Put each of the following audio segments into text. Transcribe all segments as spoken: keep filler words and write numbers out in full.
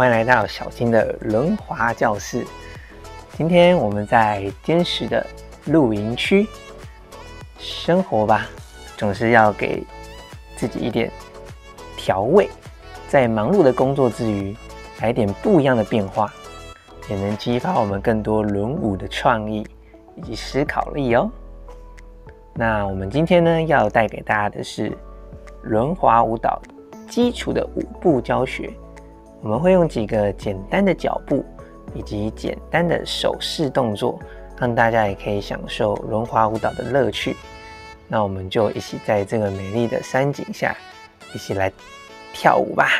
迎来到小金的轮滑教室。今天我们在坚实的露营区生活吧，总是要给自己一点调味，在忙碌的工作之余，来点不一样的变化，也能激发我们更多轮舞的创意以及思考力哦。那我们今天呢，要带给大家的是轮滑舞蹈基础的舞步教学。我们会用几个简单的脚步以及简单的手势动作，让大家也可以享受轮滑舞蹈的乐趣。那我们就一起在这个美丽的山景下，一起来跳舞吧。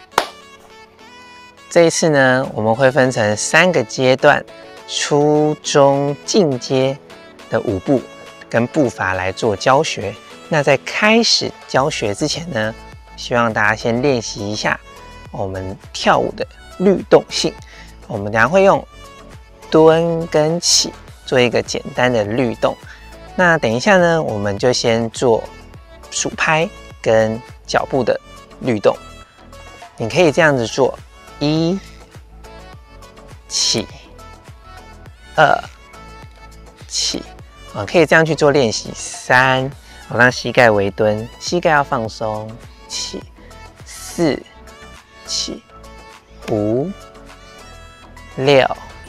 这一次呢，我们会分成三个阶段，初中进阶的舞步跟步伐来做教学。那在开始教学之前呢，希望大家先练习一下我们跳舞的律动性。我们等一下会用蹲跟起做一个简单的律动。那等一下呢，我们就先做数拍跟脚步的律动。你可以这样子做：一起，二起，啊，可以这样去做练习。三，我让膝盖微蹲，膝盖要放松，起，四。起，五、六、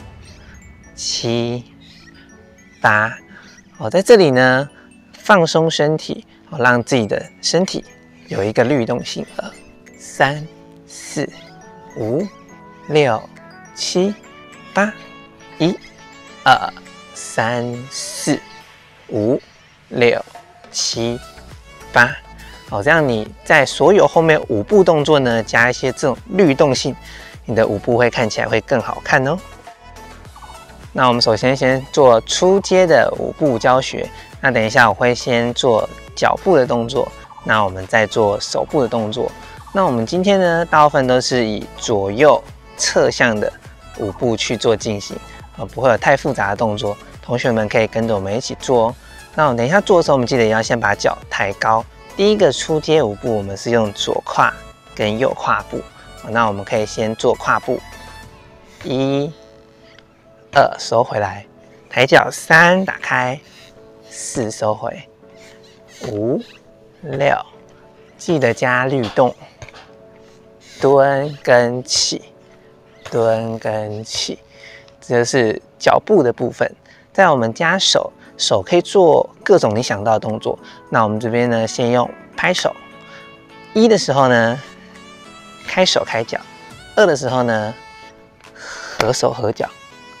七、八。好，在这里呢，放松身体，好，让自己的身体有一个律动性。二、三、四、五、六、七、八。一、二、三、四、五、六、七、八。好，这样你在所有后面舞步动作呢，加一些这种律动性，你的舞步会看起来会更好看哦。那我们首先先做初阶的舞步教学。那等一下我会先做脚步的动作，那我们再做手部的动作。那我们今天呢，大部分都是以左右侧向的舞步去做进行，呃，不会有太复杂的动作。同学们可以跟着我们一起做哦。那我们等一下做的时候，我们记得要先把脚抬高。第一个初阶舞步，我们是用左胯跟右胯步。那我们可以先做胯步，一、二，收回来，抬脚，三，打开，四，收回，五、六，记得加律动，蹲跟起，蹲跟起，这就是脚步的部分。在我们加手。手可以做各种你想到的动作。那我们这边呢，先用拍手。一的时候呢，开手开脚；二的时候呢，合手合脚。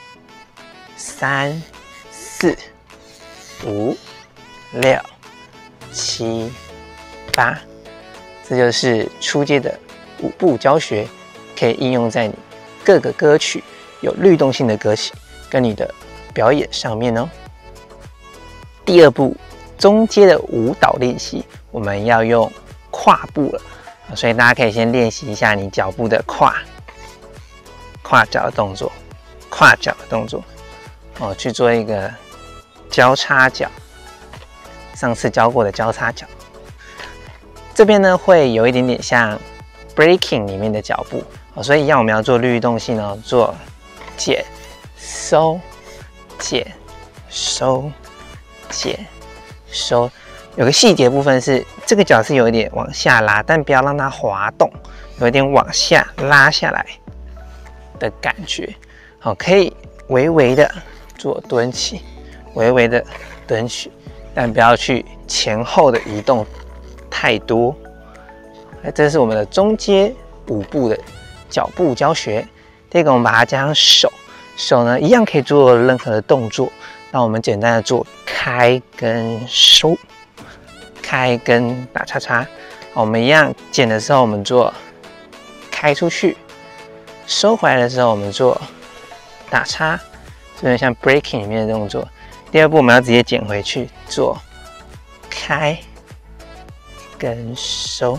三、四、五、六、七、八，这就是初阶的舞步教学，可以应用在你各个歌曲有律动性的歌曲跟你的表演上面哦。第二步，中阶的舞蹈练习，我们要用跨步了，所以大家可以先练习一下你脚步的跨，跨脚的动作，跨脚的动作，哦，去做一个交叉脚，上次教过的交叉脚。这边呢会有一点点像 breaking 里面的脚步，哦，所以一样我们要做律动性哦，做减、收、减、收。减收，有个细节部分是这个脚是有一点往下拉，但不要让它滑动，有一点往下拉下来的感觉。好，可以微微的做蹲起，微微的蹲起，但不要去前后的移动太多。这是我们的中阶舞步的脚步教学。第二个，我们把它加上手，手呢一样可以做任何的动作。那我们简单的做开跟收，开跟打叉叉。我们一样剪的时候，我们做开出去；收回来的时候，我们做打叉，有点像 breaking 里面的动作。第二步，我们要直接剪回去，做开跟收，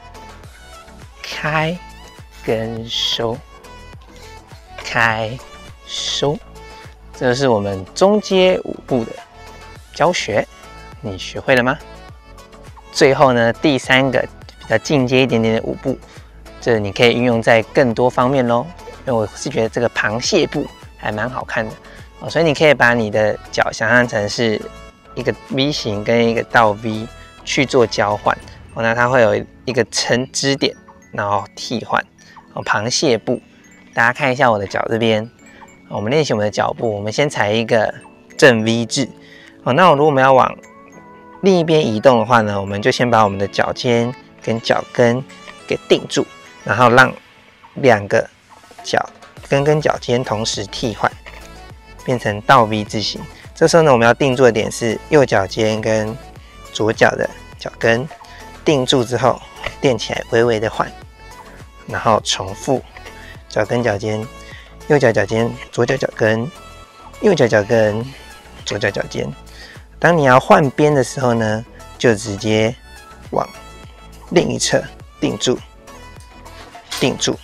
开跟收，开收。这就是我们中阶舞步的教学，你学会了吗？最后呢，第三个比较进阶一点点的舞步， 这你可以运用在更多方面咯。因为我是觉得这个螃蟹步还蛮好看的哦，所以你可以把你的脚想象成是一个 V 型跟一个倒 V 去做交换哦，那它会有一个成支点，然后替换哦。螃蟹步，大家看一下我的脚这边，我们练习我们的脚步，我们先踩一个正 V 字哦。那我如果我们要往另一边移动的话呢，我们就先把我们的脚尖跟脚跟给定住，然后让两个脚跟跟脚尖同时替换，变成倒 V 字形。这时候呢，我们要定住的点是右脚尖跟左脚的脚跟，定住之后垫起来，微微的换，然后重复脚跟脚尖，右脚脚尖，左脚脚跟，右脚脚跟，左脚脚尖。当你要换边的时候呢，就直接往另一侧定住，定住。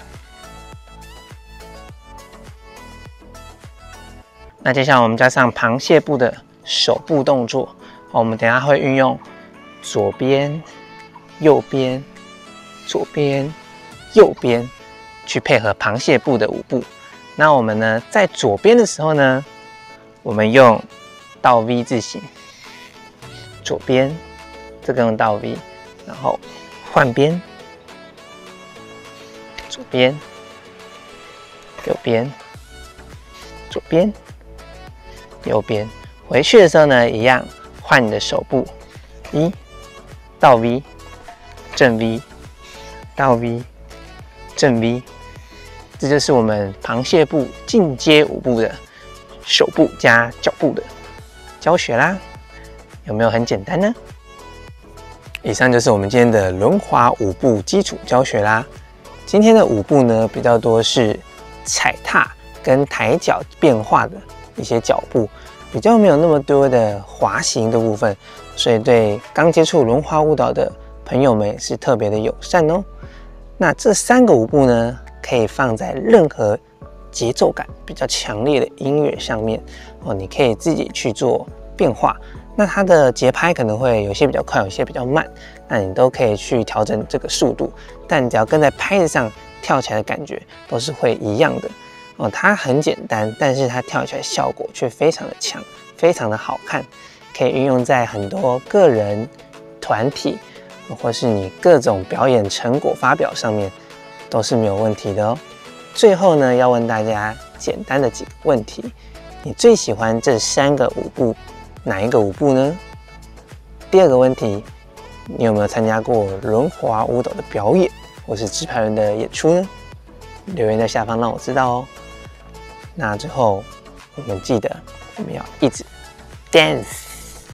那接下来我们加上螃蟹步的手部动作，我们等一下会运用左边、右边、左边、右边去配合螃蟹步的舞步。那我们呢，在左边的时候呢，我们用倒 V 字形，左边这个用倒 V， 然后换边，左边、右边、左边。右边回去的时候呢，一样换你的手部，一倒 V， 正 V， 倒 V， 正 V， 这就是我们螃蟹步进阶舞步的手部加脚步的教学啦。有没有很简单呢？以上就是我们今天的轮滑舞步基础教学啦。今天的舞步呢，比较多是踩踏跟抬脚变化的一些脚步，比较没有那么多的滑行的部分，所以对刚接触轮滑舞蹈的朋友们是特别的友善哦。那这三个舞步呢，可以放在任何节奏感比较强烈的音乐上面哦，你可以自己去做变化。那它的节拍可能会有些比较快，有些比较慢，那你都可以去调整这个速度，但只要跟在拍子上跳起来的感觉都是会一样的。哦，它很简单，但是它跳起来效果却非常的强，非常的好看，可以运用在很多个人、团体，或是你各种表演成果发表上面，都是没有问题的哦。最后呢，要问大家简单的几个问题：你最喜欢这三个舞步哪一个舞步呢？第二个问题，你有没有参加过轮滑舞蹈的表演，或是直排轮的演出呢？留言在下方让我知道哦。那最后，我们记得我们要一直 dance。